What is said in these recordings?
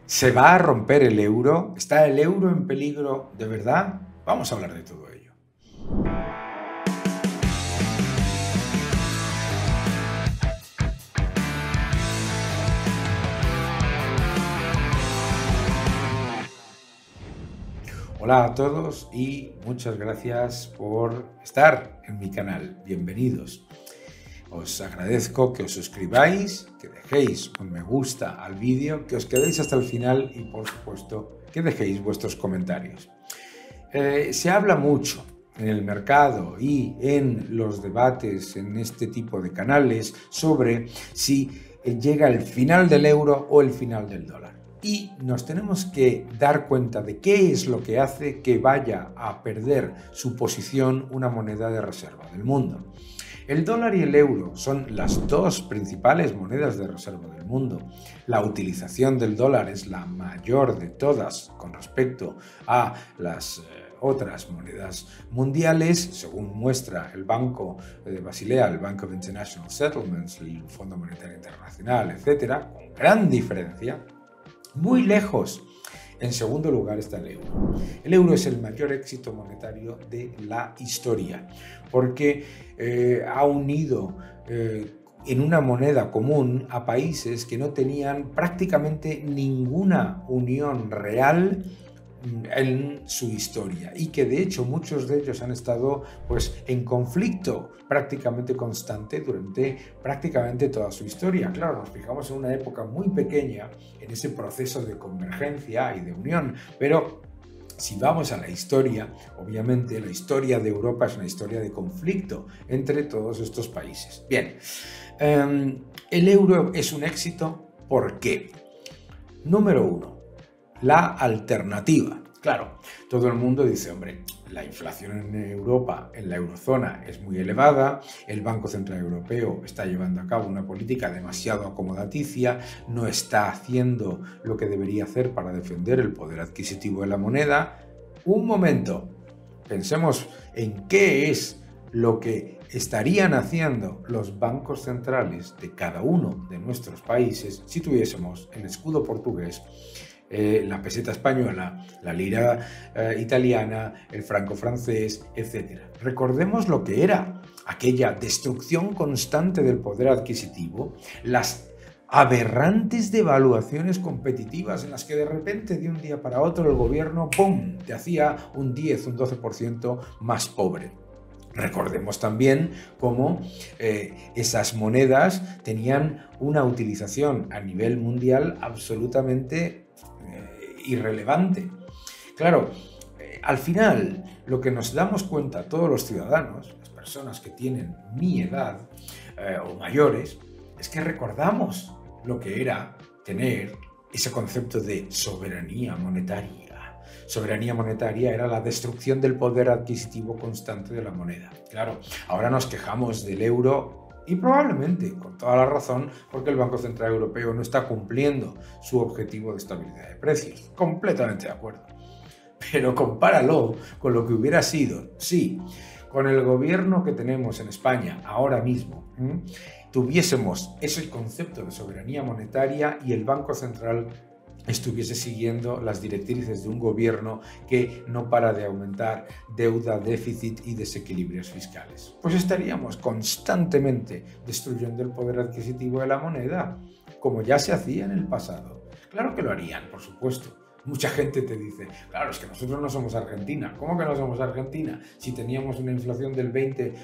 ¿Se va a romper el euro? ¿Está el euro en peligro de verdad? Vamos a hablar de todo ello. Hola a todos y muchas gracias por estar en mi canal. Bienvenidos. Os agradezco que os suscribáis, que dejéis un me gusta al vídeo, que os quedéis hasta el final y, por supuesto, que dejéis vuestros comentarios. Se habla mucho en el mercado y en los debates en este tipo de canales sobre si llega el final del euro o el final del dólar. Y nos tenemos que dar cuenta de qué es lo que hace que vaya a perder su posición una moneda de reserva del mundo. El dólar y el euro son las dos principales monedas de reserva del mundo. La utilización del dólar es la mayor de todas con respecto a las otras monedas mundiales, según muestra el Banco de Basilea, el Bank of International Settlements, el Fondo Monetario Internacional, etcétera, con gran diferencia. Muy lejos, en segundo lugar, está el euro. El euro es el mayor éxito monetario de la historia porque ha unido en una moneda común a países que no tenían prácticamente ninguna unión real en su historia y que de hecho muchos de ellos han estado en conflicto prácticamente constante durante prácticamente toda su historia. Claro, nos fijamos en una época muy pequeña en ese proceso de convergencia y de unión, pero si vamos a la historia, obviamente la historia de Europa es una historia de conflicto entre todos estos países. Bien, el euro es un éxito, ¿por qué? Número uno, la alternativa. Claro, todo el mundo dice, hombre, la inflación en Europa, en la eurozona, es muy elevada, el Banco Central Europeo está llevando a cabo una política demasiado acomodaticia, no está haciendo lo que debería hacer para defender el poder adquisitivo de la moneda. Un momento, pensemos en qué es lo que estarían haciendo los bancos centrales de cada uno de nuestros países si tuviésemos el escudo portugués, la peseta española, la lira italiana, el franco francés, etc. Recordemos lo que era aquella destrucción constante del poder adquisitivo, las aberrantes devaluaciones competitivas en las que de repente de un día para otro el gobierno ¡pum!, te hacía un 10, un 12% más pobre. Recordemos también cómo esas monedas tenían una utilización a nivel mundial absolutamente irrelevante. Claro, al final lo que nos damos cuenta todos los ciudadanos, las personas que tienen mi edad o mayores, es que recordamos lo que era tener ese concepto de soberanía monetaria. Soberanía monetaria era la destrucción del poder adquisitivo constante de la moneda. Claro, ahora nos quejamos del euro y probablemente con toda la razón porque el Banco Central Europeo no está cumpliendo su objetivo de estabilidad de precios. Completamente de acuerdo. Pero compáralo con lo que hubiera sido si con el gobierno que tenemos en España ahora mismo tuviésemos ese concepto de soberanía monetaria y el Banco Central estuviese siguiendo las directrices de un gobierno que no para de aumentar deuda, déficit y desequilibrios fiscales. Pues estaríamos constantemente destruyendo el poder adquisitivo de la moneda, como ya se hacía en el pasado. Claro que lo harían, por supuesto. Mucha gente te dice, claro, es que nosotros no somos Argentina. ¿Cómo que no somos Argentina? Si teníamos una inflación del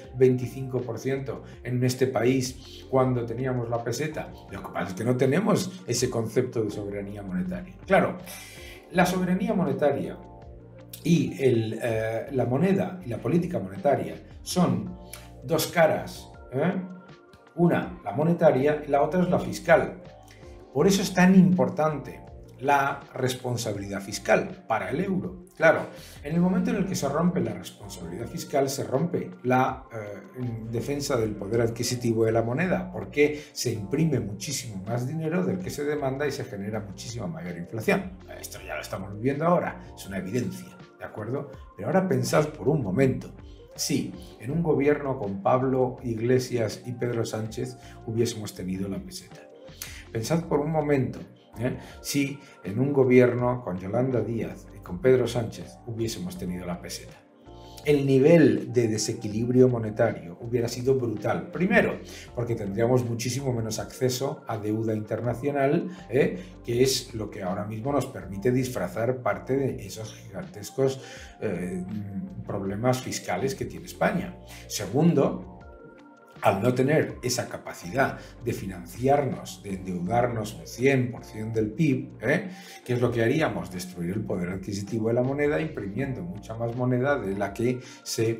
20-25% en este país cuando teníamos la peseta. Lo que pasa es que no tenemos ese concepto de soberanía monetaria. Claro, la soberanía monetaria y la moneda y la política monetaria son dos caras. Una, la monetaria, y la otra es la fiscal. Por eso es tan importante la responsabilidad fiscal para el euro. Claro, en el momento en el que se rompe la responsabilidad fiscal, se rompe la defensa del poder adquisitivo de la moneda, porque se imprime muchísimo más dinero del que se demanda y se genera muchísima mayor inflación. Esto ya lo estamos viviendo ahora, es una evidencia, ¿de acuerdo? Pero ahora pensad por un momento, si en un gobierno con Pablo Iglesias y Pedro Sánchez hubiésemos tenido la peseta. Pensad por un momento si en un gobierno con Yolanda Díaz y con Pedro Sánchez hubiésemos tenido la peseta. El nivel de desequilibrio monetario hubiera sido brutal. Primero, porque tendríamos muchísimo menos acceso a deuda internacional, que es lo que ahora mismo nos permite disfrazar parte de esos gigantescos problemas fiscales que tiene España. Segundo, al no tener esa capacidad de financiarnos, de endeudarnos un 100% del PIB, ¿qué es lo que haríamos? Destruir el poder adquisitivo de la moneda, imprimiendo mucha más moneda de la que se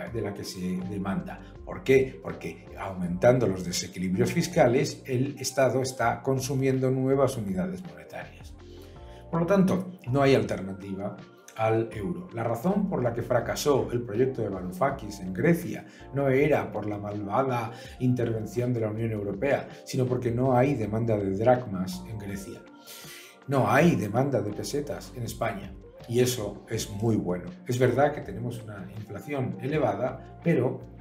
demanda. ¿Por qué? Porque aumentando los desequilibrios fiscales, el Estado está consumiendo nuevas unidades monetarias. Por lo tanto, no hay alternativa al euro. La razón por la que fracasó el proyecto de Varoufakis en Grecia no era por la malvada intervención de la Unión Europea, sino porque no hay demanda de dracmas en Grecia. No hay demanda de pesetas en España y eso es muy bueno. Es verdad que tenemos una inflación elevada, pero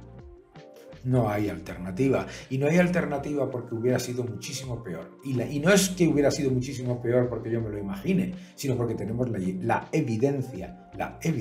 no hay alternativa. Y no hay alternativa porque hubiera sido muchísimo peor. Y no es que hubiera sido muchísimo peor porque yo me lo imagine, sino porque tenemos la evidencia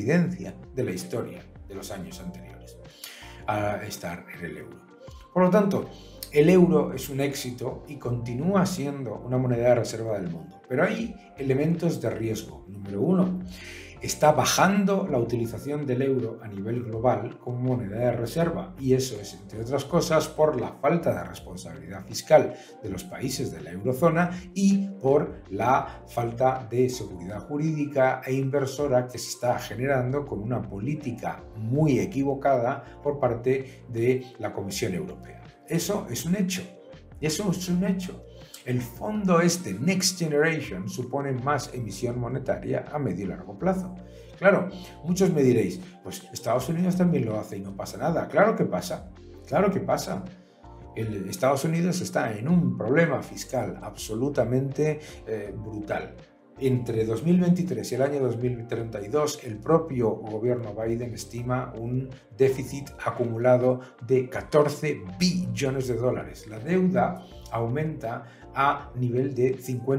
de la historia de los años anteriores a estar en el euro. Por lo tanto, el euro es un éxito y continúa siendo una moneda de reserva del mundo. Pero hay elementos de riesgo. Número uno, está bajando la utilización del euro a nivel global como moneda de reserva y eso es, entre otras cosas, por la falta de responsabilidad fiscal de los países de la eurozona y por la falta de seguridad jurídica e inversora que se está generando con una política muy equivocada por parte de la Comisión Europea. Eso es un hecho. Eso es un hecho. El fondo Next Generation supone más emisión monetaria a medio y largo plazo. Claro, muchos me diréis, pues Estados Unidos también lo hace y no pasa nada. Claro que pasa, claro que pasa. Estados Unidos está en un problema fiscal absolutamente brutal. Entre 2023 y el año 2032, el propio gobierno Biden estima un déficit acumulado de 14 billones de dólares. La deuda aumenta a nivel de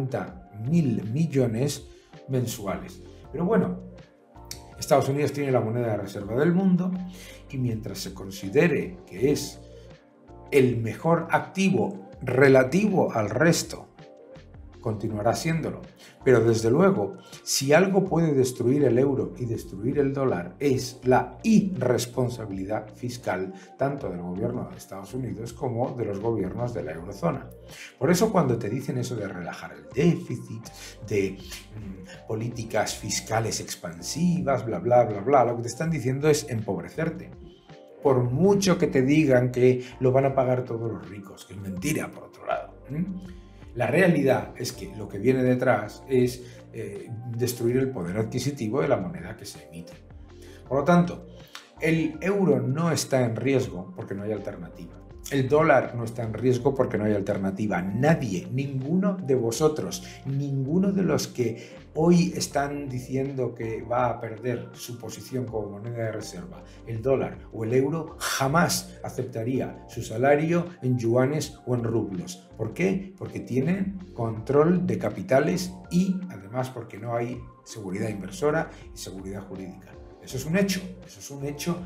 50.000 millones mensuales. Pero bueno, Estados Unidos tiene la moneda de reserva del mundo y mientras se considere que es el mejor activo relativo al resto, continuará siéndolo. Pero desde luego, si algo puede destruir el euro y destruir el dólar es la irresponsabilidad fiscal tanto del gobierno de Estados Unidos como de los gobiernos de la eurozona. Por eso cuando te dicen eso de relajar el déficit, de políticas fiscales expansivas, bla, bla, bla, bla, lo que te están diciendo es empobrecerte. Por mucho que te digan que lo van a pagar todos los ricos, que es mentira por otro lado. La realidad es que lo que viene detrás es destruir el poder adquisitivo de la moneda que se emite. Por lo tanto, el euro no está en riesgo porque no hay alternativa. El dólar no está en riesgo porque no hay alternativa. Nadie, ninguno de vosotros, ninguno de los que hoy están diciendo que va a perder su posición como moneda de reserva, el dólar o el euro, jamás aceptaría su salario en yuanes o en rublos. ¿Por qué? Porque tienen control de capitales y además porque no hay seguridad inversora y seguridad jurídica. Eso es un hecho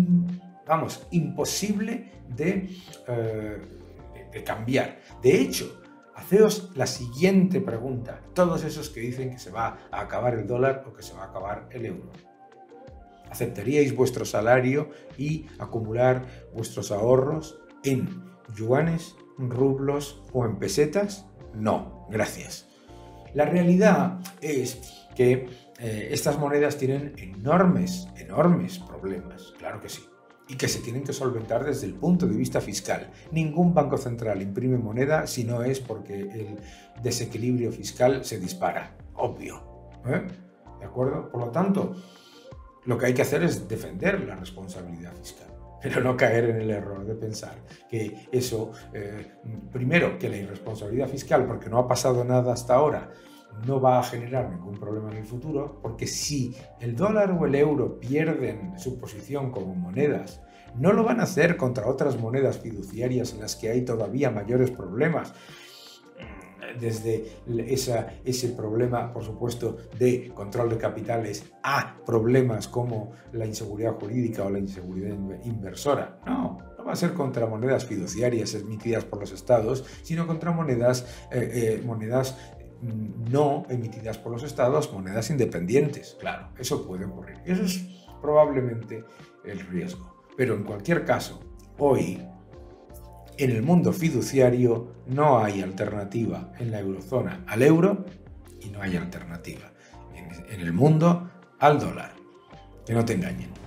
imposible de cambiar. De hecho, haceos la siguiente pregunta, todos esos que dicen que se va a acabar el dólar o que se va a acabar el euro. ¿Aceptaríais vuestro salario y acumular vuestros ahorros en yuanes, rublos o en pesetas? No, gracias. La realidad es que estas monedas tienen enormes problemas, claro que sí, y que se tienen que solventar desde el punto de vista fiscal. Ningún banco central imprime moneda si no es porque el desequilibrio fiscal se dispara, obvio. ¿De acuerdo? Por lo tanto, lo que hay que hacer es defender la responsabilidad fiscal, pero no caer en el error de pensar que eso, primero, que la irresponsabilidad fiscal, porque no ha pasado nada hasta ahora, no va a generar ningún problema en el futuro, porque si el dólar o el euro pierden su posición como monedas, no lo van a hacer contra otras monedas fiduciarias en las que hay todavía mayores problemas. desde ese problema, por supuesto, de control de capitales a problemas como la inseguridad jurídica o la inseguridad inversora. No va a ser contra monedas fiduciarias emitidas por los estados, sino contra monedas no emitidas por los estados, monedas independientes. Claro, eso puede ocurrir. Eso es probablemente el riesgo. Pero en cualquier caso, hoy, en el mundo fiduciario, no hay alternativa en la eurozona al euro y no hay alternativa en el mundo al dólar. Que no te engañen.